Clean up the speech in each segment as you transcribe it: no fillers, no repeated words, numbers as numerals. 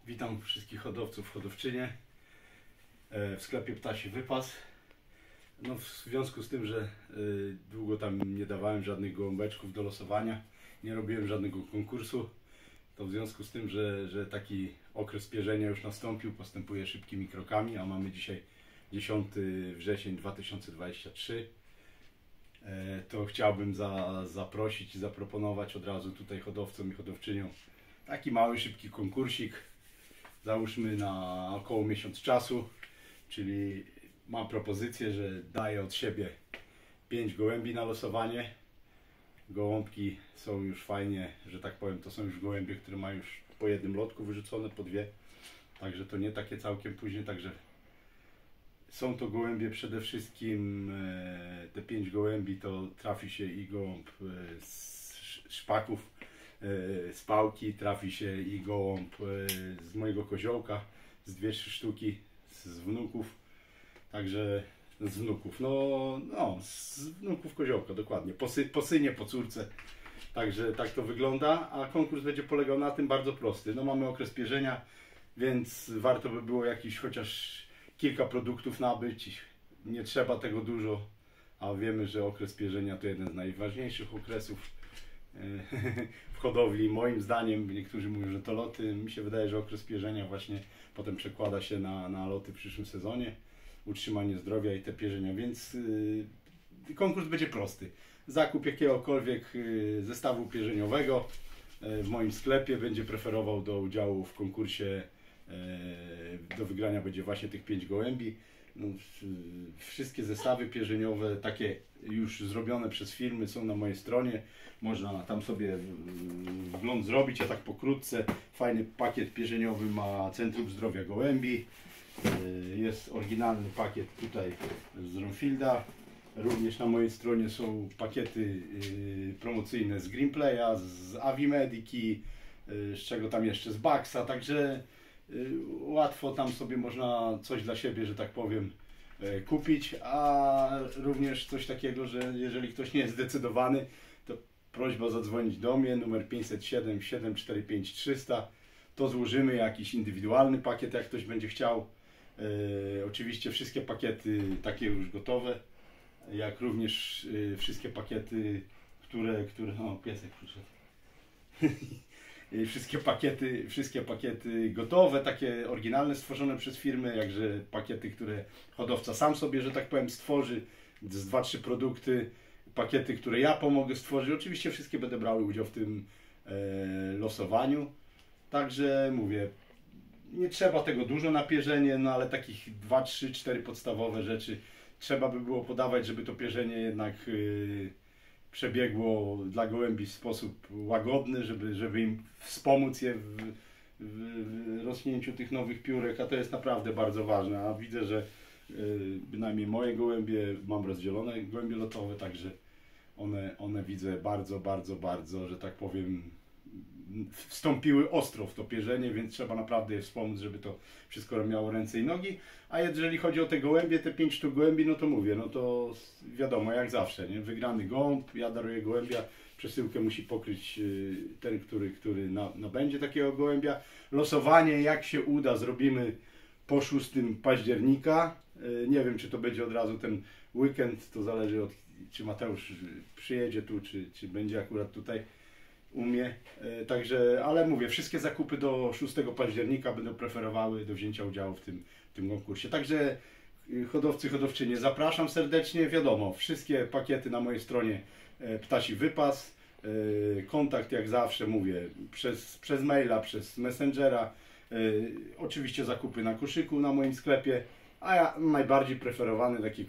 Witam wszystkich hodowców, hodowczynie w sklepie Ptasi Wypas. No, w związku z tym, że długo tam nie dawałem żadnych gołąbeczków do losowania, nie robiłem żadnego konkursu, to w związku z tym, że taki okres pierzenia już nastąpił, postępuję szybkimi krokami, a mamy dzisiaj 10 wrzesień 2023, to chciałbym zaprosić i zaproponować od razu tutaj hodowcom i hodowczyniom taki mały, szybki konkursik. Załóżmy na około miesiąc czasu, czyli mam propozycję, że daję od siebie 5 gołębi na losowanie. Gołąbki są już fajnie, że tak powiem, to są już gołębie, które mają już po jednym lotku wyrzucone, po dwie. Także to nie takie całkiem później, także są to gołębie przede wszystkim, te 5 gołębi to trafi się i gołąb z szpaków, z pałki, trafi się i gołąb z mojego koziołka, z 2-3 sztuki, z wnuków, także z wnuków, z wnuków koziołka, dokładnie, po synie, po córce, także tak to wygląda, a konkurs będzie polegał na tym bardzo prosty, no mamy okres pierzenia, więc warto by było jakiś chociaż kilka produktów nabyć, nie trzeba tego dużo, a wiemy, że okres pierzenia to jeden z najważniejszych okresów w hodowli. Moim zdaniem, niektórzy mówią, że to loty, mi się wydaje, że okres pierzenia właśnie potem przekłada się na loty w przyszłym sezonie, utrzymanie zdrowia i te pierzenia, więc konkurs będzie prosty. Zakup jakiegokolwiek zestawu pierzeniowego w moim sklepie będzie preferował do udziału w konkursie, do wygrania będzie właśnie tych 5 gołębi. No, wszystkie zestawy pierzeniowe, takie już zrobione przez firmy, są na mojej stronie. Można tam sobie wgląd zrobić, a tak pokrótce. Fajny pakiet pierzeniowy ma Centrum Zdrowia Gołębi. Jest oryginalny pakiet tutaj z Ronfielda. Również na mojej stronie są pakiety promocyjne z Greenplaya, z Avimediki, z czego tam jeszcze, z Baxa, także łatwo tam sobie można coś dla siebie, że tak powiem, kupić, a również coś takiego, że jeżeli ktoś nie jest zdecydowany, to prośba zadzwonić do mnie, numer 507 745 300, to złożymy jakiś indywidualny pakiet, jak ktoś będzie chciał. Oczywiście wszystkie pakiety takie już gotowe, jak również wszystkie pakiety, które o, piesek przyszedł. Wszystkie pakiety gotowe, takie oryginalne, stworzone przez firmy, jakże pakiety, które hodowca sam sobie, że tak powiem, stworzy, z 2-3 produkty, pakiety, które ja pomogę stworzyć. Oczywiście wszystkie będę brały udział w tym losowaniu. Także mówię, nie trzeba tego dużo na pierzenie, no ale takich 2, 3, 4 podstawowe rzeczy trzeba by było podawać, żeby to pierzenie jednak przebiegło dla gołębi w sposób łagodny, żeby im wspomóc je w rośnięciu tych nowych piórek, a to jest naprawdę bardzo ważne. A widzę, że bynajmniej moje gołębie, mam rozdzielone gołębie lotowe, także one widzę bardzo, że tak powiem, wstąpiły ostro w to pierzenie, więc trzeba naprawdę je wspomóc, żeby to wszystko miało ręce i nogi. A jeżeli chodzi o te gołębie, te 5 sztuk gołębi, no to mówię, no to wiadomo, jak zawsze, nie? Wygrany gołąb, ja daruję gołębia, przesyłkę musi pokryć ten, który nabędzie takiego gołębia. Losowanie, jak się uda, zrobimy po 6 października. Nie wiem, czy to będzie od razu ten weekend, to zależy od, czy Mateusz przyjedzie tu, czy będzie akurat tutaj u mnie, także, ale mówię, wszystkie zakupy do 6 października będą preferowały do wzięcia udziału w tym konkursie. Także hodowcy, hodowczynie, zapraszam serdecznie, wiadomo, wszystkie pakiety na mojej stronie Ptasi Wypas, kontakt jak zawsze, mówię, przez maila, przez Messengera, oczywiście zakupy na koszyku na moim sklepie, a ja najbardziej preferowany taki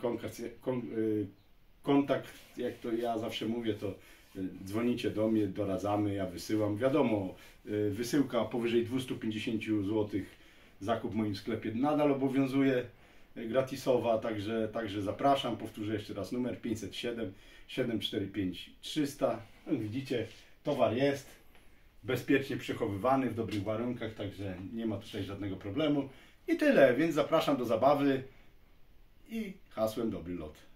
kontakt, jak to ja zawsze mówię, to dzwonicie do mnie, doradzamy, ja wysyłam. Wiadomo, wysyłka powyżej 250 zł, zakup w moim sklepie nadal obowiązuje, gratisowa, także zapraszam. Powtórzę jeszcze raz, numer 507 745 300. No, widzicie, towar jest bezpiecznie przechowywany, w dobrych warunkach, także nie ma tutaj żadnego problemu. I tyle, więc zapraszam do zabawy i hasłem dobry lot.